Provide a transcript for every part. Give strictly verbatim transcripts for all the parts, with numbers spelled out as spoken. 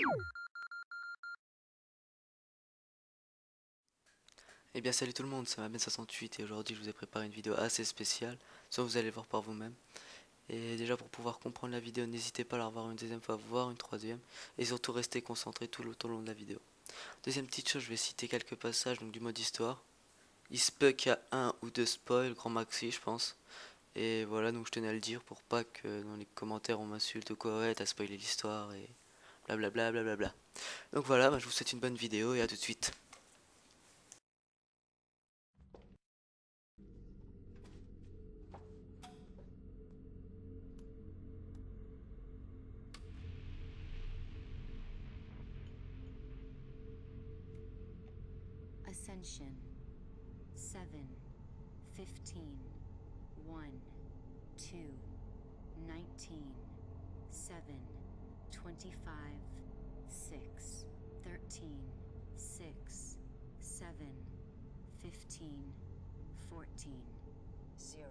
Eh bien salut tout le monde, c'est Maben soixante-huit et aujourd'hui je vous ai préparé une vidéo assez spéciale, soit vous allez le voir par vous-même. Et déjà pour pouvoir comprendre la vidéo, n'hésitez pas à la revoir une deuxième fois, voire une troisième, et surtout restez concentré tout le, tout le long de la vidéo. Deuxième petite chose, je vais citer quelques passages donc, du mode histoire. Il se peut qu'il y a un ou deux spoils, grand maxi je pense. Et voilà, donc je tenais à le dire pour pas que dans les commentaires on m'insulte ou quoi, ouais t'as spoilé l'histoire et blablabla blablabla. Donc voilà, bah, je vous souhaite une bonne vidéo et à tout de suite. Ascension seven, fifteen, one, two, nineteen, seven, twenty-five, six, thirteen, six, seven, fifteen, fourteen, zero.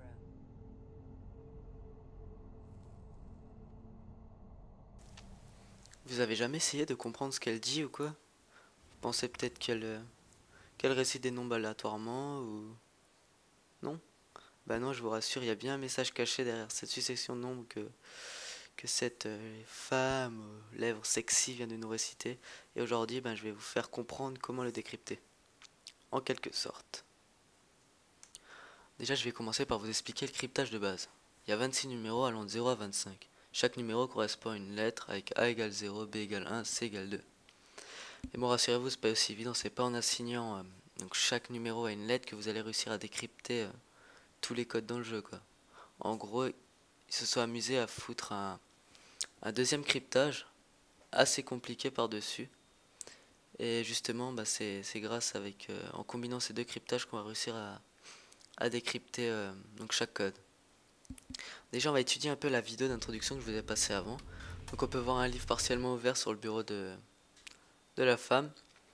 Vous avez jamais essayé de comprendre ce qu'elle dit ou quoi? Vous pensez peut-être qu'elle euh, qu'elle récite des nombres aléatoirement ou... Non? Bah non, je vous rassure, il y a bien un message caché derrière cette succession de nombres que, que cette euh, femme aux lèvres sexy vient de nous réciter. Et aujourd'hui, ben, je vais vous faire comprendre comment le décrypter. En quelque sorte. Déjà, je vais commencer par vous expliquer le cryptage de base. Il y a vingt-six numéros allant de zéro à vingt-cinq. Chaque numéro correspond à une lettre avec A égale zéro, B égale un, C égale deux. Et bon, rassurez-vous, c'est pas aussi évident, c'est pas en assignant euh, donc chaque numéro à une lettre que vous allez réussir à décrypter euh, tous les codes dans le jeu, quoi. En gros, ils se sont amusés à foutre un, un deuxième cryptage assez compliqué par-dessus. Et justement, bah, c'est grâce avec euh, en combinant ces deux cryptages qu'on va réussir à, à décrypter euh, donc chaque code. Déjà, on va étudier un peu la vidéo d'introduction que je vous ai passée avant. Donc, on peut voir un livre partiellement ouvert sur le bureau de, de la femme.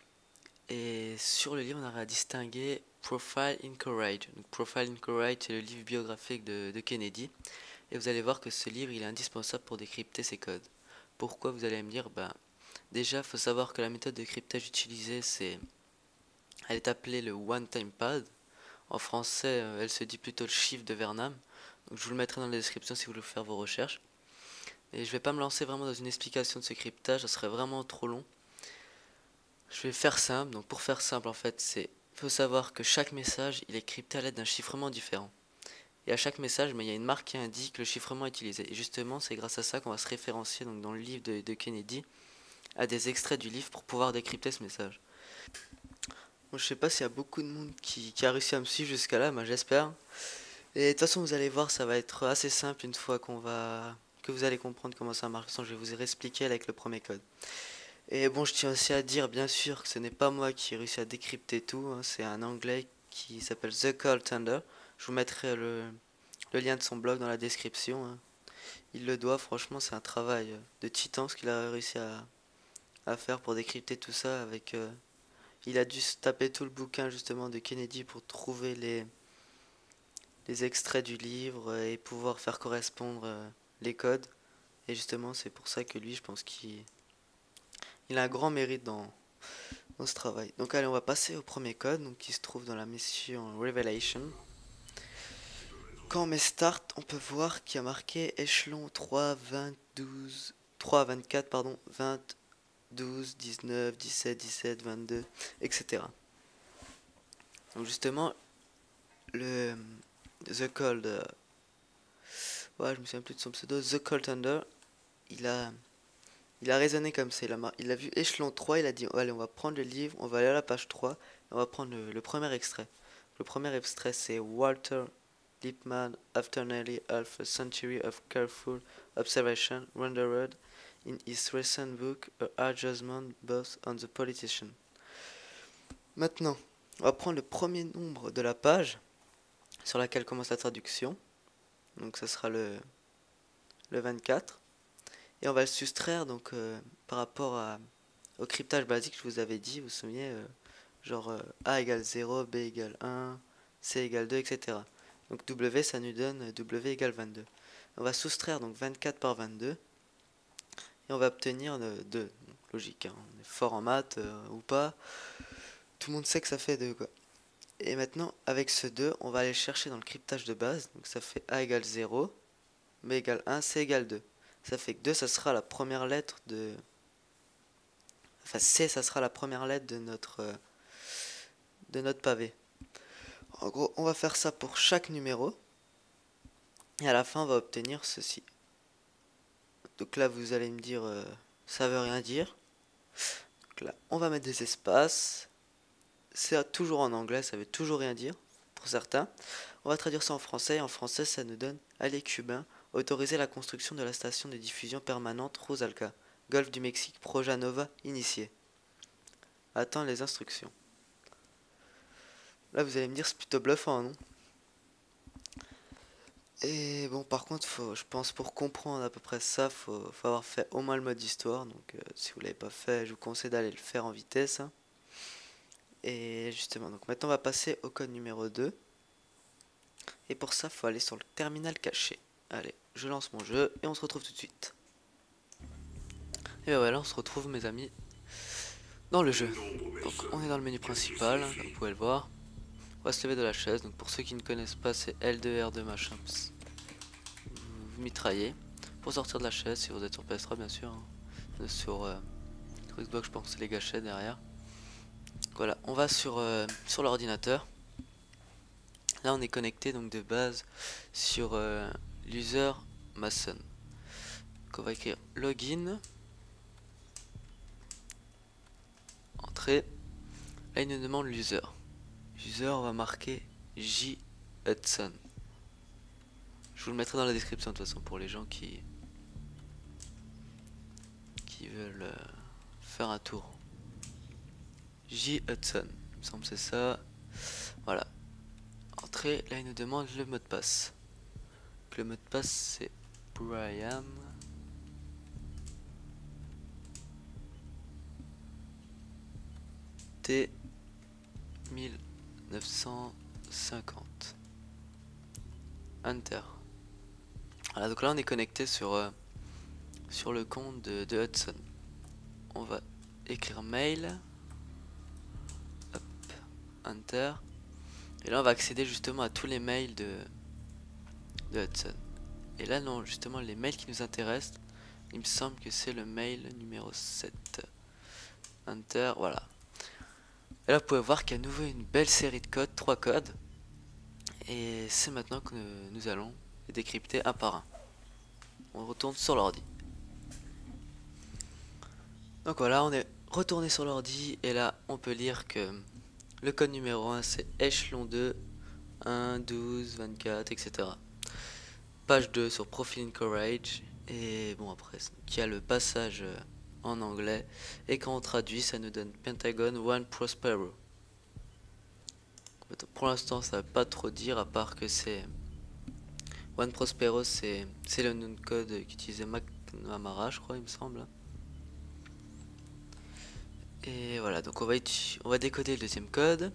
Et sur le livre, on aura à distinguer Profile in Courage. Donc, Profile in Courage, c'est le livre biographique de, de Kennedy. Et vous allez voir que ce livre, il est indispensable pour décrypter ces codes. Pourquoi, vous allez me dire? Ben, déjà, il faut savoir que la méthode de cryptage utilisée, c'est, elle est appelée le one-time pad. En français, euh, elle se dit plutôt le chiffre de Vernam. Donc, je vous le mettrai dans la description si vous voulez faire vos recherches. Et je vais pas me lancer vraiment dans une explication de ce cryptage, ça serait vraiment trop long. Je vais faire simple. Donc, pour faire simple, en fait, c'est, il faut savoir que chaque message, il est crypté à l'aide d'un chiffrement différent. Et à chaque message, mais il y a une marque qui indique le chiffrement utilisé. Et justement, c'est grâce à ça qu'on va se référencier donc, dans le livre de, de Kennedy à des extraits du livre pour pouvoir décrypter ce message. Bon, je sais pas s'il y a beaucoup de monde qui, qui a réussi à me suivre jusqu'à là, mais j'espère. Et de toute façon, vous allez voir, ça va être assez simple une fois qu'on va que vous allez comprendre comment ça marche. Je vais vous réexpliquer avec le premier code. Et bon, je tiens aussi à dire, bien sûr, que ce n'est pas moi qui ai réussi à décrypter tout. Hein, c'est un anglais qui s'appelle The Call Thunder. Je vous mettrai le, le lien de son blog dans la description. Hein. Il le doit, franchement, c'est un travail de titan ce qu'il a réussi à, à faire pour décrypter tout ça. Avec, euh, il a dû se taper tout le bouquin justement de Kennedy pour trouver les, les extraits du livre et pouvoir faire correspondre euh, les codes. Et justement, c'est pour ça que lui, je pense qu'il il a un grand mérite dans, dans ce travail. Donc allez, on va passer au premier code, donc qui se trouve dans la mission Revelation. Quand on met Start, on peut voir qu'il y a marqué échelon trois, vingt, douze, trois, vingt-quatre, pardon, vingt, douze, dix-neuf, dix-sept, dix-sept, vingt-deux, et cetera. Donc justement, le The Cold, euh, ouais, je me souviens plus de son pseudo, The Cold Thunder, il a, il a raisonné comme ça. Il a, il a vu échelon trois, il a dit, allez, on va prendre le livre, on va aller à la page trois, et on va prendre le, le premier extrait. Le premier extrait, c'est Walter Lippmann, after nearly half a century of careful observation, rendered in his recent book A Hard Judgment Both on the Politician. Maintenant, on va prendre le premier nombre de la page sur laquelle commence la traduction. Donc ça sera le, le vingt-quatre. Et on va le soustraire donc euh, par rapport à, au cryptage basique que je vous avais dit, vous vous souvenez, euh, genre euh, A égale zéro, B égale un, C égale deux, et cetera. Donc W, ça nous donne W égale vingt-deux. On va soustraire donc vingt-quatre par vingt-deux et on va obtenir le, deux, logique, hein. On est fort en maths euh, ou pas, tout le monde sait que ça fait deux quoi. Et maintenant avec ce deux, on va aller chercher dans le cryptage de base, donc ça fait A égale zéro, B égale un, C égale deux. Ça fait que deux, ça sera la première lettre de... Enfin C, ça sera la première lettre de notre, euh, de notre pavé. En gros, on va faire ça pour chaque numéro. Et à la fin, on va obtenir ceci. Donc là, vous allez me dire, euh, ça veut rien dire. Donc là, on va mettre des espaces. C'est toujours en anglais, ça veut toujours rien dire, pour certains. On va traduire ça en français. En français, ça nous donne, allez cubain, autoriser la construction de la station de diffusion permanente Rusalka, Golfe du Mexique, projet Nova, initié. Attends les instructions. Là, vous allez me dire, c'est plutôt bluffant, non? Et bon, par contre, faut, je pense pour comprendre à peu près ça, faut, faut avoir fait au moins le mode histoire. Donc, euh, si vous l'avez pas fait, je vous conseille d'aller le faire en vitesse, hein. Et justement, donc maintenant, on va passer au code numéro deux. Et pour ça, faut aller sur le terminal caché. Allez, je lance mon jeu et on se retrouve tout de suite. Et ben voilà, on se retrouve, mes amis, dans le jeu. Donc, on est dans le menu principal, hein, comme vous pouvez le voir. On va se lever de la chaise. Donc, pour ceux qui ne connaissent pas, c'est L deux R deux machin. Vous mitraillez pour sortir de la chaise si vous êtes sur P S trois bien sûr, hein. Sur, euh, sur Xbox je pense que c'est les gâchettes derrière. Voilà, on va sur, euh, sur l'ordinateur. Là on est connecté donc de base sur euh, l'user Mason. Donc on va écrire login, entrée. Là il nous demande l'user. User, on va marquer J Hudson. Je vous le mettrai dans la description de toute façon pour les gens qui qui veulent euh, faire un tour. J Hudson, il me semble que c'est ça. Voilà. Entrée, là il nous demande le mot de passe. Donc, le mot de passe c'est Brian. T mille neuf cent cinquante. Enter. Voilà, donc là on est connecté sur, euh, sur le compte de, de Hudson. On va écrire mail. Hop, enter. Et là on va accéder justement à tous les mails de, de Hudson. Et là non, justement les mails qui nous intéressent, il me semble que c'est le mail numéro sept. Enter, voilà. Et là vous pouvez voir qu'il y a à nouveau une belle série de codes, trois codes. Et c'est maintenant que nous allons les décrypter un par un. On retourne sur l'ordi. Donc voilà, on est retourné sur l'ordi et là on peut lire que le code numéro un c'est échelon deux, un, douze, vingt-quatre, et cetera. Page deux sur Profile Encourage. Et bon après, il y a le passage en anglais. Et quand on traduit, ça nous donne Pentagon One Prospero. Pour l'instant, ça ne veut pas trop dire, à part que c'est... One Prospero, c'est le nom de code qu'utilisait McNamara, je crois, il me semble. Et voilà, donc on va, on va décoder le deuxième code.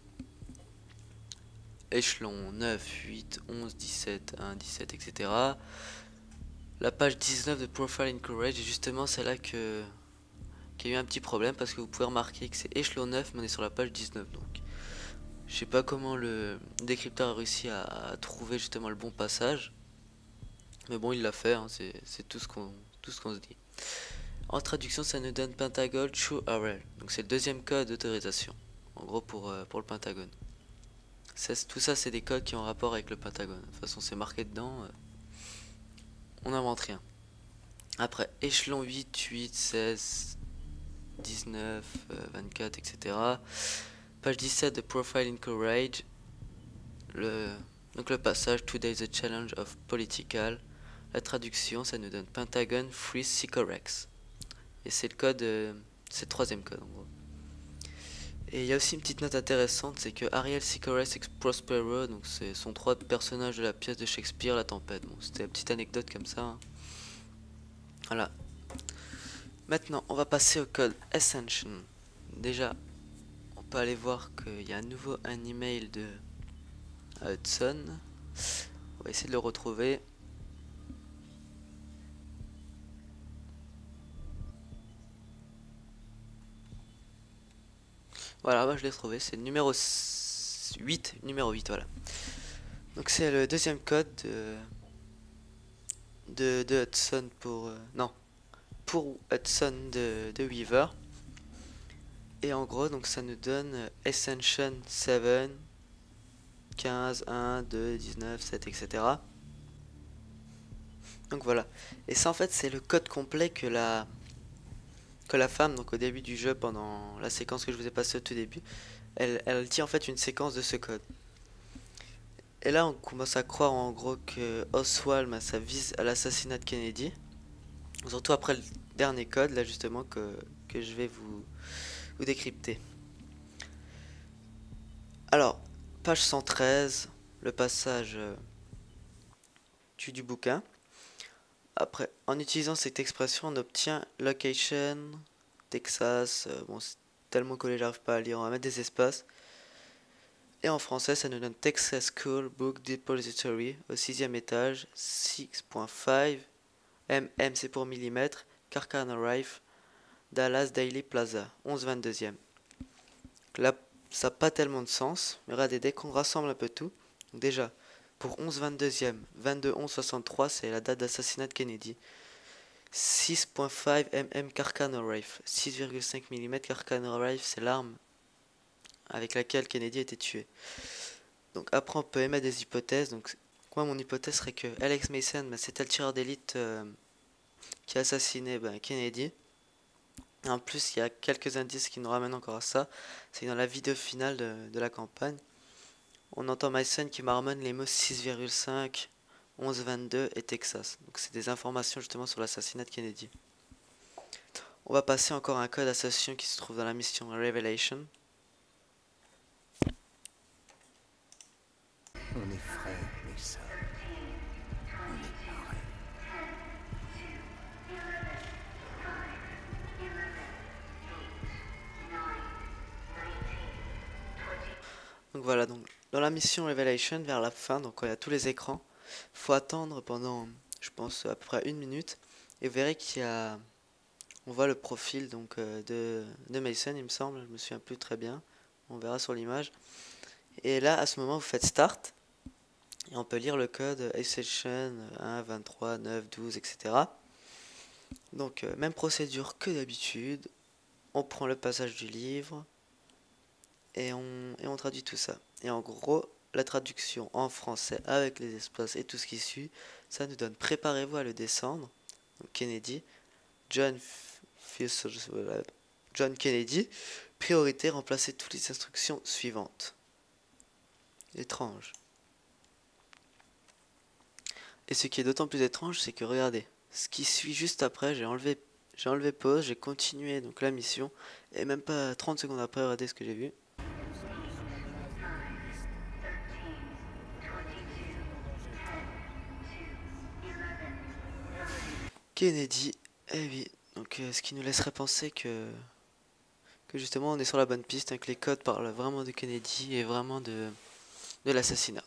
Échelon neuf, huit, onze, dix-sept, un, dix-sept, et cetera. La page dix-neuf de Profile Encourage, et justement c'est là que qu'il y a eu un petit problème, parce que vous pouvez remarquer que c'est échelon neuf, mais on est sur la page dix-neuf. Donc je sais pas comment le décrypteur a réussi à, à trouver justement le bon passage. Mais bon, il l'a fait, hein, c'est tout ce qu'on tout ce qu'on se dit. En traduction, ça nous donne Pentagon True U R L. Donc c'est le deuxième code d'autorisation. En gros pour, euh, pour le Pentagone. Ça, tout ça, c'est des codes qui ont rapport avec le Pentagone. De toute façon, c'est marqué dedans. Euh, on n'invente rien. Après, échelon huit, huit, seize, dix-neuf, euh, vingt-quatre, et cetera. Page dix-sept de Profile Encourage. Le, donc le passage Today the Challenge of Political. La traduction, ça nous donne Pentagon Free Sycorex. Et c'est le code, euh, c'est le troisième code en gros. Et il y a aussi une petite note intéressante, c'est que Ariel Sycorex et Prospero, donc ce sont trois personnages de la pièce de Shakespeare, La Tempête. Bon, c'était une petite anecdote comme ça, hein. Voilà. Maintenant, on va passer au code Ascension. Déjà, on peut aller voir qu'il y a à nouveau un email de Hudson. On va essayer de le retrouver. Voilà, moi je l'ai trouvé, c'est le numéro huit, numéro huit, voilà. Donc c'est le deuxième code de, de, de Hudson pour... Euh, non, pour Hudson de, de Weaver. Et en gros, donc ça nous donne euh, Ascension sept, quinze, un, deux, dix-neuf, sept, et cetera. Donc voilà. Et ça en fait c'est le code complet que la que la femme, donc au début du jeu, pendant la séquence que je vous ai passée au tout début, elle, elle dit en fait une séquence de ce code. Et là on commence à croire en gros que Oswald, bah, ça vise à l'assassinat de Kennedy. Surtout après le dernier code là justement que, que je vais vous, vous décrypter. Alors, page cent treize, le passage euh, du, du bouquin. Après, en utilisant cette expression, on obtient location, Texas, euh, bon c'est tellement collé j'arrive pas à lire, on va mettre des espaces. Et en français, ça nous donne Texas School Book Depository au sixième étage, six point cinq, M M c'est pour millimètre, Carcano Rife, Dallas Daily Plaza, onze vingt-deuxième. Là, ça n'a pas tellement de sens, mais regardez, dès qu'on rassemble un peu tout, donc déjà, pour onze vingt-deuxième, vingt-deux onze soixante-trois, c'est la date d'assassinat de Kennedy. six point cinq millimétres Carcano Rife, six virgule cinq millimètres Carcano Rife, c'est l'arme avec laquelle Kennedy a été tué. Donc après on peut émettre des hypothèses. Donc moi mon hypothèse serait que Alex Mason, bah, c'était le tireur d'élite euh, qui a assassiné bah, Kennedy. Et en plus il y a quelques indices qui nous ramènent encore à ça. C'est dans la vidéo finale de, de la campagne, on entend Mason qui marmonne les mots six virgule cinq, onze vingt-deux et Texas. Donc c'est des informations justement sur l'assassinat de Kennedy. On va passer encore à un code association qui se trouve dans la mission Revelation. On est frères, Mason. On est pareil. Donc voilà, donc dans la mission Revelation, vers la fin, donc quand il y a tous les écrans, faut attendre pendant, je pense, à peu près une minute, et vous verrez qu'il y a, on voit le profil donc euh, de, de Mason, il me semble, je me souviens plus très bien, on verra sur l'image. Et là, à ce moment, vous faites Start, et on peut lire le code Ascension un, vingt-trois, neuf, douze, et cetera. Donc, euh, même procédure que d'habitude, on prend le passage du livre, et on, et on traduit tout ça. Et en gros, la traduction en français avec les espaces et tout ce qui suit, ça nous donne préparez-vous à le descendre. Donc Kennedy, John, F John Kennedy, priorité, remplacer toutes les instructions suivantes. Étrange. Et ce qui est d'autant plus étrange, c'est que regardez, ce qui suit juste après, j'ai enlevé, j'ai enlevé pause, j'ai continué donc la mission, et même pas trente secondes après, regardez ce que j'ai vu. Kennedy, eh oui, donc euh, ce qui nous laisserait penser que, que justement on est sur la bonne piste, hein, que les codes parlent vraiment de Kennedy et vraiment de, de l'assassinat.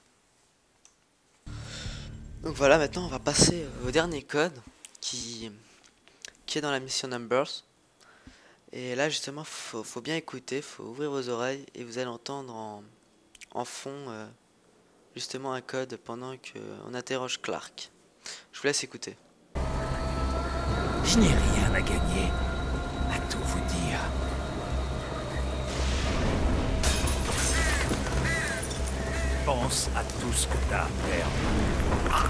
Donc voilà, maintenant on va passer au dernier code qui, qui est dans la mission Numbers. Et là justement, faut, faut bien écouter, faut ouvrir vos oreilles et vous allez entendre en, en fond euh, justement un code pendant qu'on interroge Clark. Je vous laisse écouter. Je n'ai rien à gagner, à tout vous dire. Pense à tout ce que t'as à perdre.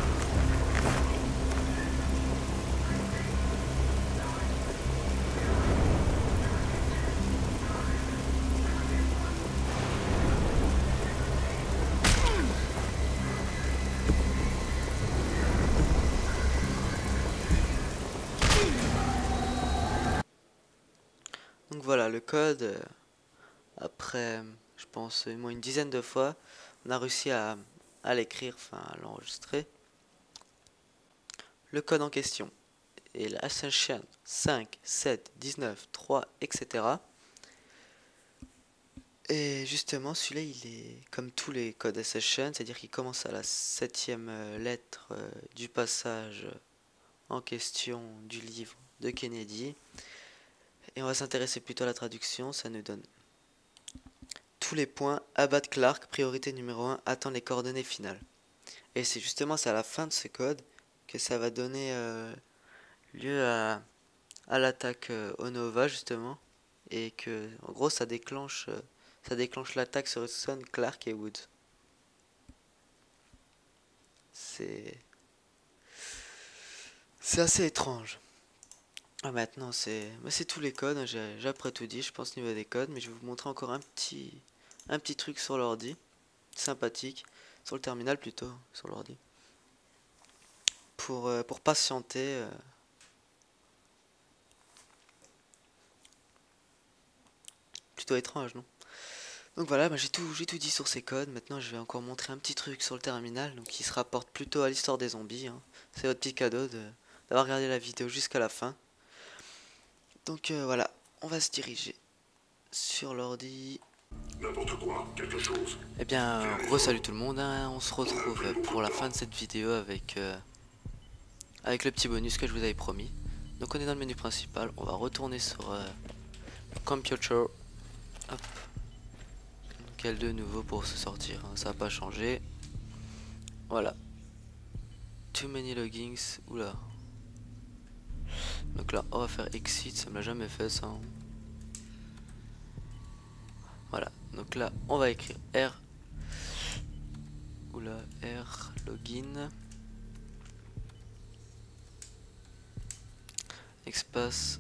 Donc voilà, le code, euh, après, je pense, au moins une dizaine de fois, on a réussi à, à l'écrire, enfin à l'enregistrer. Le code en question est l'Ascension cinq, sept, dix-neuf, trois, et cetera. Et justement, celui-là, il est comme tous les codes Ascension, c'est-à-dire qu'il commence à la septième lettre euh, du passage en question du livre de Kennedy. Et on va s'intéresser plutôt à la traduction, ça nous donne tous les points, abattre Clark, priorité numéro un, attendre les coordonnées finales. Et c'est justement c'est à la fin de ce code que ça va donner euh, lieu à, à l'attaque euh, Onova justement. Et que en gros ça déclenche euh, ça déclenche l'attaque sur Hudson, Clark et Woods. C'est c'est assez étrange. Ah, maintenant c'est c'est tous les codes, j'ai j'ai après tout dit je pense niveau des codes, mais je vais vous montrer encore un petit un petit truc sur l'ordi sympathique, sur le terminal plutôt, sur l'ordi. Pour, euh, pour patienter euh, plutôt étrange, non? Donc voilà, bah j'ai tout, j'ai tout dit sur ces codes. Maintenant je vais encore montrer un petit truc sur le terminal, donc qui se rapporte plutôt à l'histoire des zombies, hein. C'est votre petit cadeau de d'avoir regardé la vidéo jusqu'à la fin. Donc euh, voilà, on va se diriger sur l'ordi. N'importe quoi, quelque chose. Eh bien, re-salut tout le monde, hein. On se retrouve pour la fin de cette vidéo avec, euh, avec le petit bonus que je vous avais promis. Donc on est dans le menu principal, on va retourner sur euh, Computer. Hop. Quel de nouveau pour se sortir, hein. Ça n'a pas changé. Voilà. Too many loggings, oula. Donc là, on va faire exit, ça me l'a jamais fait ça. Hein. Voilà, donc là, on va écrire R. Oula, R, login. Espace.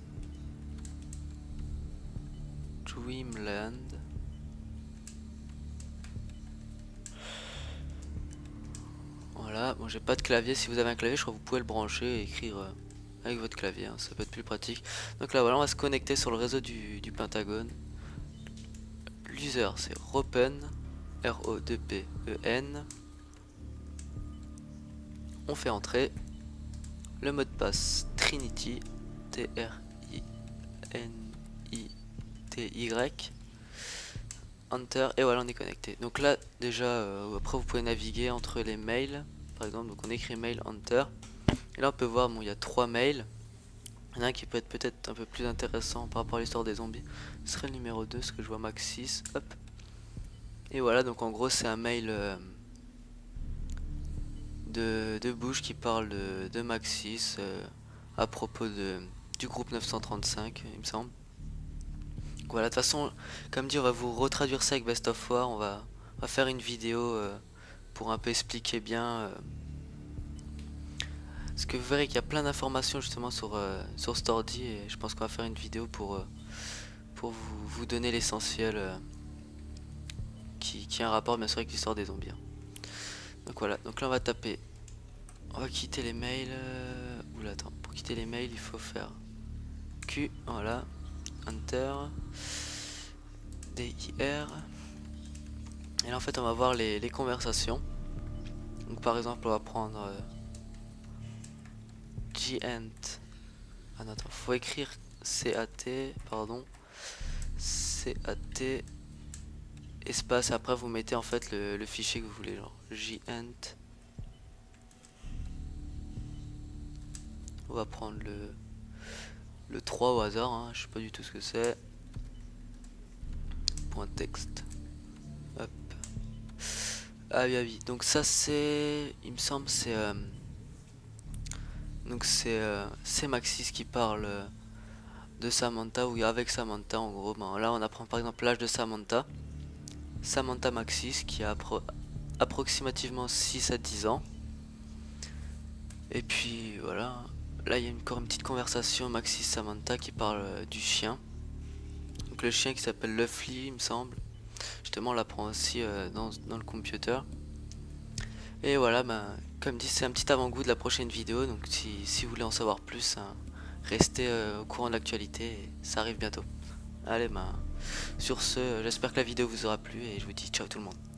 Dreamland. Voilà, bon j'ai pas de clavier, si vous avez un clavier je crois que vous pouvez le brancher et écrire euh, avec votre clavier, hein. Ça peut être plus pratique. Donc là voilà, on va se connecter sur le réseau du, du Pentagone. L'user c'est Ropen, R O deux P E N. On fait entrer. Le mot de passe Trinity, T R I N I T Y. Enter, et voilà on est connecté. Donc là déjà euh, après vous pouvez naviguer entre les mails par exemple, donc on écrit mail enter et là on peut voir bon il y a trois mails. Il y en a un qui peut être peut-être un peu plus intéressant par rapport à l'histoire des zombies, ce serait le numéro deux, ce que je vois Maxis, hop. Et voilà, donc en gros c'est un mail euh, de, de Bush qui parle de, de Maxis euh, à propos de, du groupe neuf cent trente-cinq il me semble. Voilà, de toute façon, comme dit, on va vous retraduire ça avec Best of War. On va, on va faire une vidéo euh, pour un peu expliquer bien. Euh, parce que vous verrez qu'il y a plein d'informations justement sur, euh, sur cet ordi. Et je pense qu'on va faire une vidéo pour, euh, pour vous, vous donner l'essentiel euh, qui, qui a un rapport bien sûr avec l'histoire des zombies. Donc voilà, donc là on va taper. On va quitter les mails. Euh, oula, attends, pour quitter les mails, il faut faire Q. Voilà. Enter, D I R, et là en fait on va voir les, les conversations. Donc par exemple on va prendre euh, Gant. Ah non, attends, faut écrire C A T, pardon, C A T espace, après vous mettez en fait le, le fichier que vous voulez, genre Gant. On va prendre le le trois au hasard, hein, je sais pas du tout ce que c'est. Point texte. Hop. Ah oui, ah oui. Donc ça c'est, il me semble c'est euh... donc c'est euh... c'est Maxis qui parle euh, de Samantha, ou avec Samantha en gros. Ben, là on apprend par exemple l'âge de Samantha. Samantha Maxis qui a appro approximativement six à dix ans. Et puis voilà. Là il y a encore une petite conversation Maxis Samantha qui parle euh, du chien. Donc le chien qui s'appelle Luffy il me semble. Justement on l'apprend aussi euh, dans, dans le computer. Et voilà, ben, comme dit c'est un petit avant-goût de la prochaine vidéo. Donc si, si vous voulez en savoir plus, hein, restez euh, au courant de l'actualité. Ça arrive bientôt. Allez ben, sur ce j'espère que la vidéo vous aura plu et je vous dis ciao tout le monde.